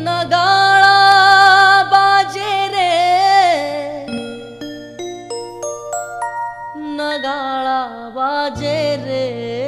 नगाड़ा बाजे रे, नगाड़ा बाजे रे,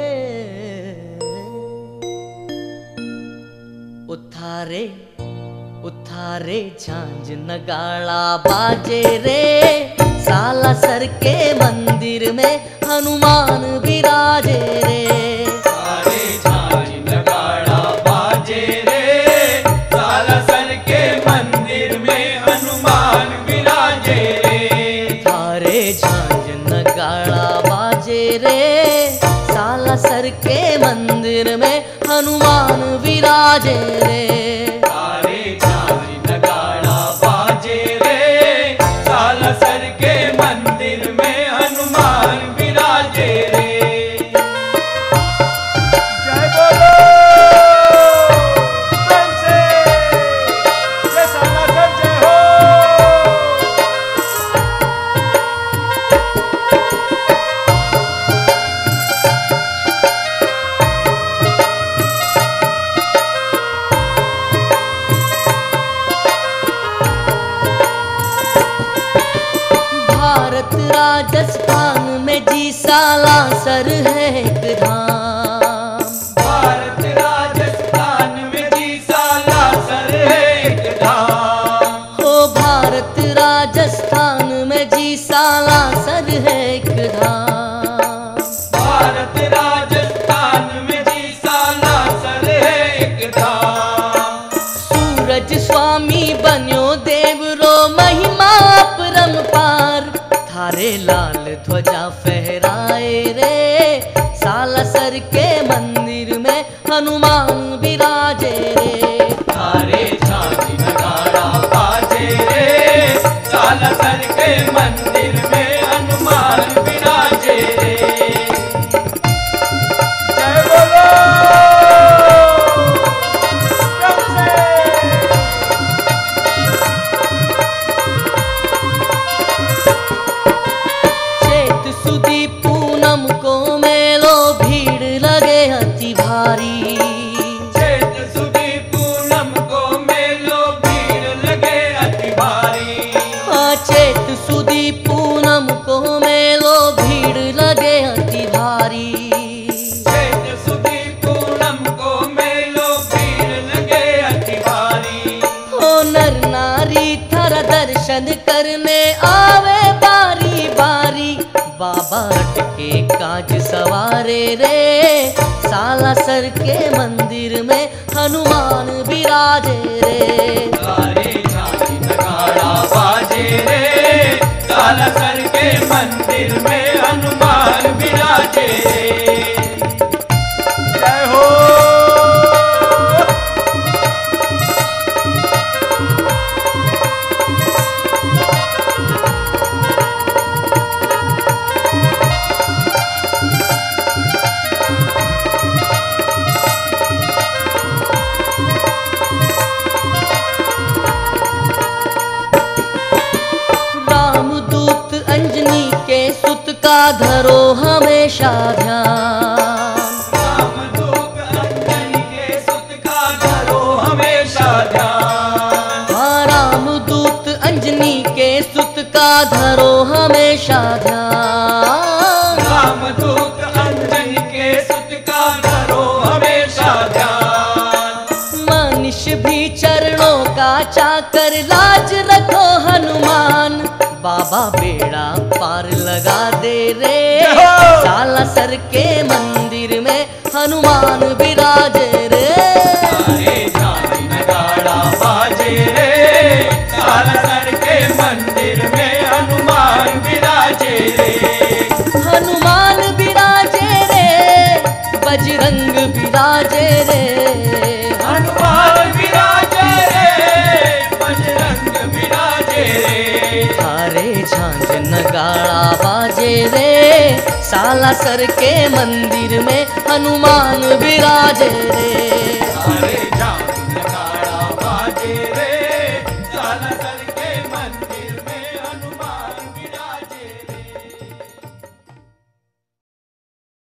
उठारे उठारे झांझ नगाड़ा बाजे रे, सालासर के मंदिर में हनुमान विराजे रे। थारे झांझ नगाड़ा बाजे रे, सालासर के मंदिर में हनुमान विराजे रे। थारे झांझ नगाड़ा बाजे रे, सालासर के मंदिर में हनुमान विराजे रे। थारे झांझ नगाड़ा बाजे रे, सालासर के मंदिर में हनुमान विराजे रे। जय बोलो प्रेम से, जय सालासर जय हो। भारत राजस्थान में जी सालासर है एक धाम। भारत राजस्थान में जी सालासर है एक धाम। हो भारत राजस्थान में जी सालासर है एक धाम। भारत राजस्थान में जी सालासर है एक धाम। सूरज स्वामी बन्यो देवरो महिमा परम्पार, थारे लाल ध्वजा फहराए रे, सालासर के मंदिर में हनुमान विराजे रे। थारे झांझ नगाड़ा बाजे रे, सालासर के मंदिर में हनुमान विराजे रे। जय बोलो प्रेम से। चैत सुदी पूनम को मेलो भीड़ लगे अति भारी। चैत सुदी पूनम को मेलो भीड़ लगे अति भारी। हाँ, चैत सुदी पूनम को मेलो भीड़ लगे अति भारी। चैत सुदी पूनम को मेलो भीड़ लगे अति भारी। ओ नर नारी थर दर्शन करने आवे बारी बारी, बाबा अटके काज सवारे रे, सालासर के मंदिर में हनुमान विराजे रे। थारे झांझ नगाड़ा बाजे रे, सालासर के मंदिर में हनुमान विराजे रे। जय हो। रामदूत अंजनी के सुत का धरो हमेशा ध्यान। रामदूत अंजनी के सुत का धरो हमेशा ध्यान। हाँ, रामदूत अंजनी के सुत का धरो हमेशा ध्यान। रामदूत अंजनी के सुत का धरो हमेशा ध्यान। मनुष्य भी चरणों का चाकर लाज रखो हनुमान, बाबा बेड़ा पार लगा दे रे, सालासर के मंदिर में हनुमान विराजे रे। थारे झांझ नगाड़ा बाजे रे, सालासर के मंदिर में हनुमान विराजे रे। हनुमान विराजे रे, बजरंग विराजे रे। हनुमान विराजे रे, बजरंग विराजे रे। थारे झांझ नगाड़ा बाजे रे, सालासर के मंदिर में हनुमान विराजे रे। थारे झांझ